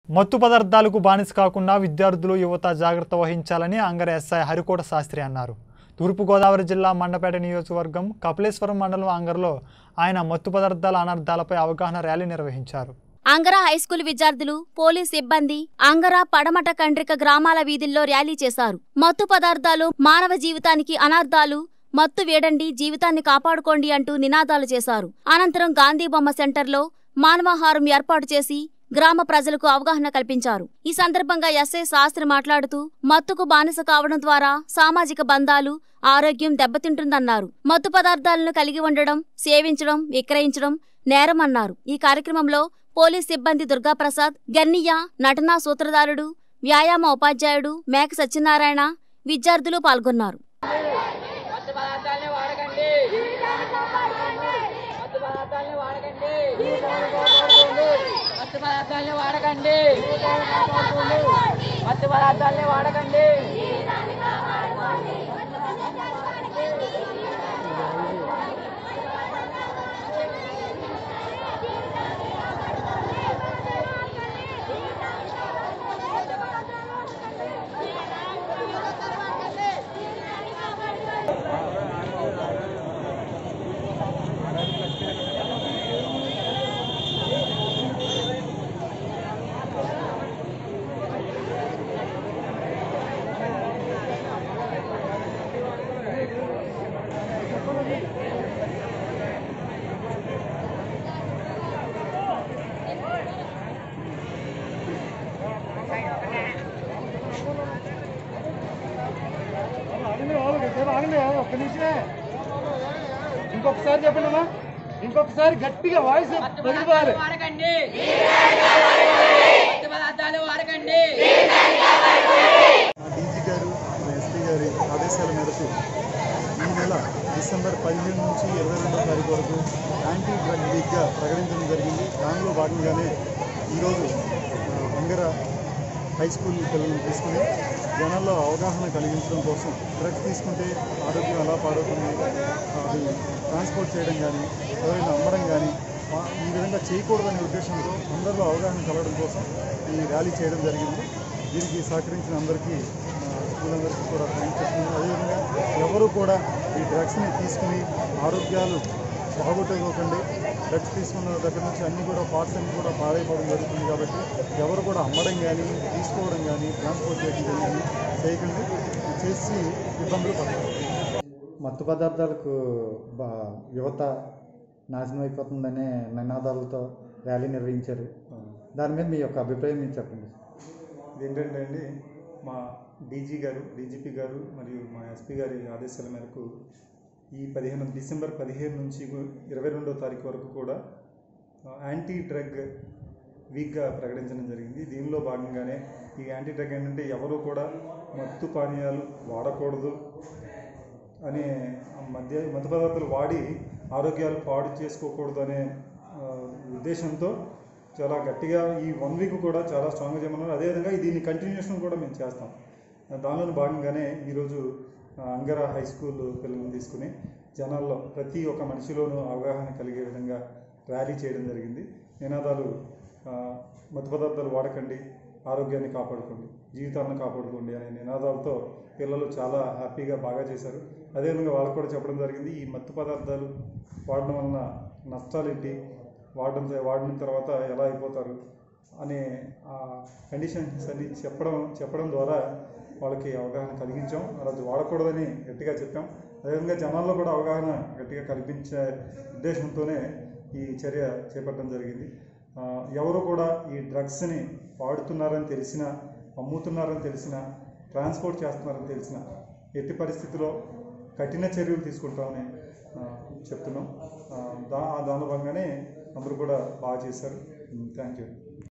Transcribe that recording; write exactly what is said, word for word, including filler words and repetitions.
మత్తు పదార్థాలకు బానిస కాకుండా విద్యార్థులు యువత జాగ్రత్త వహించాలని అంగర ఎస్ఐ హరికోట శాస్త్రి అన్నారు. తూర్పు గోదావరి జిల్లా మండపేట నియోజకవర్గం కపిలేశ్వరం మండలం అంగరలో ఆయన మత్తు పదార్థాల అనర్థాలపై అవగాహన ర్యాలీ నిర్వహించారు. అంగర హైస్కూల్ విద్యార్థులు, పోలీస్ సిబ్బంది అంగర పడమట కండ్రిక గ్రామాల వీధుల్లో ర్యాలీ చేశారు. మత్తు పదార్థాలు మానవ జీవితానికి అనర్థాలు, మత్తు వేడండి, జీవితాన్ని కాపాడుకోండి అంటూ నినాదాలు చేశారు. అనంతరం గాంధీ బొమ్మ సెంటర్లో మానవాహారం ఏర్పాటు చేసి గ్రామ ప్రజలకు అవగాహన కల్పించారు. ఈ సందర్భంగా ఎస్ఐ శాస్త్రి మాట్లాడుతూ మత్తుకు బానిస కావడం ద్వారా సామాజిక బంధాలు, ఆరోగ్యం దెబ్బతింటుందన్నారు. మత్తు పదార్థాలను కలిగి ఉండడం, సేవించడం, విక్రయించడం నేరమన్నారు. ఈ కార్యక్రమంలో పోలీస్ సిబ్బంది దుర్గాప్రసాద్, గన్నయ్య, నటనా సూత్రధారుడు, వ్యాయామ ఉపాధ్యాయుడు మేక సత్యనారాయణ, విద్యార్థులు పాల్గొన్నారు. మత్తు పదార్థాలని వాడకండి మత్తు పదార్థాలని వాడకండి ఒక్క నిమిషమే ఇంకొకసారి చెప్పండి అమ్మా, ఇంకొకసారి గట్టిగా వాయిస్ పగిలిపోవాలి. వాడకండి మత్తు పదార్థాలు వాడకండి. డీజీ గారు, ఎస్పీ గారి ఆదేశాల మేరకు ఈ నెల డిసెంబర్ పదిహేను నుంచి ఇరవై రెండో తారీఖు వరకు యాంటీ డ్రగ్ వీక్గా ప్రకటించడం జరిగింది. దానిలో భాగంగానే ఈరోజు అంగర హై స్కూల్ పిల్లలను తీసుకుని జనాల్లో అవగాహన కలిగించడం కోసం డ్రగ్స్ తీసుకుంటే ఆరోగ్యం ఎలా పాడవుతుంది, అది ట్రాన్స్పోర్ట్ చేయడం కానీ ఎవరైనా అమ్మడం కానీ ఈ విధంగా చేయకూడదనే ఉద్దేశంతో అందరిలో అవగాహన కలగడం కోసం ఈ ర్యాలీ చేయడం జరిగింది. దీనికి సహకరించిన అందరికీ స్కూల్ అందరికీ కూడా థ్యాంక్స్ చెప్తున్నాను. అదేవిధంగా ఎవరు కూడా ఈ డ్రగ్స్ని తీసుకుని ఆరోగ్యాలు బాగొట్టుకోకండి. డ్రగ్స్ తీసుకున్న దగ్గర నుంచి అన్నీ కూడా పార్ట్స్ అన్నీ కూడా పాడైపోవడం జరుగుతుంది. కాబట్టి ఎవరు కూడా అమ్మడం కానీ, తీసుకోవడం కానీ, ట్రాన్స్పోర్ట్ చేయడం కానీ చేయకండి. చేసి ఇబ్బందులు పడతారు. మత్తు పదార్థాలకు యువత నాశనం అయిపోతుందనే నినాదాలతో ర్యాలీ నిర్వహించారు. దాని మీద మీ యొక్క అభిప్రాయం మీరు చెప్పండి. ఇదేంటంటే అండి, మా డీజీ గారు, డీజీపీ గారు మరియు మా ఎస్పీ గారి ఆదేశాల మేరకు ఈ పదిహేను డిసెంబర్ పదిహేను నుంచి ఇరవై రెండో తారీఖు వరకు కూడా యాంటీ డ్రగ్ వీక్గా ప్రకటించడం జరిగింది. దీనిలో భాగంగానే ఈ యాంటీ డ్రగ్ ఏంటంటే ఎవరు కూడా మత్తు పానీయాలు వాడకూడదు అనే మధ్య మత్తు పదార్థాలు వాడి ఆరోగ్యాలు పాడు చేసుకోకూడదు అనే ఉద్దేశంతో చాలా గట్టిగా ఈ వన్ వీక్ కూడా చాలా స్ట్రాంగ్గా చేయమన్నారు. అదేవిధంగా దీన్ని కంటిన్యూషన్ కూడా మేము చేస్తాం. దానిలో భాగంగానే ఈరోజు అంగర హై స్కూల్ పిల్లలను తీసుకుని జనాల్లో ప్రతి ఒక్క మనిషిలోనూ అవగాహన కలిగే విధంగా ర్యాలీ చేయడం జరిగింది. నినాదాలు మత్తు పదార్థాలు వాడకండి, ఆరోగ్యాన్ని కాపాడుకోండి, జీవితాలను కాపాడుకోండి అనే నినాదాలతో పిల్లలు చాలా హ్యాపీగా బాగా చేశారు. అదేవిధంగా వాళ్ళకు కూడా చెప్పడం జరిగింది, ఈ మత్తు పదార్థాలు వాడడం వలన నష్టాలు ఏంటి, వాడడం వాడిన తర్వాత ఎలా అయిపోతారు అనే కండిషన్స్ అన్ని చెప్పడం చెప్పడం ద్వారా వాళ్ళకి అవగాహన కలిగించాం. అలా వాడకూడదని గట్టిగా చెప్పాం. అదేవిధంగా జనాల్లో కూడా అవగాహన గట్టిగా కల్పించే ఉద్దేశంతోనే ఈ చర్య చేపట్టడం జరిగింది. ఎవరు కూడా ఈ డ్రగ్స్ని వాడుతున్నారని తెలిసినా, అమ్ముతున్నారని తెలిసినా, ట్రాన్స్పోర్ట్ చేస్తున్నారని తెలిసినా ఎట్టి పరిస్థితిలో కఠిన చర్యలు తీసుకుంటామని చెప్తున్నాం. దా దాని భాగంగానే అందరూ కూడా బాగా చేశారు. Thank you.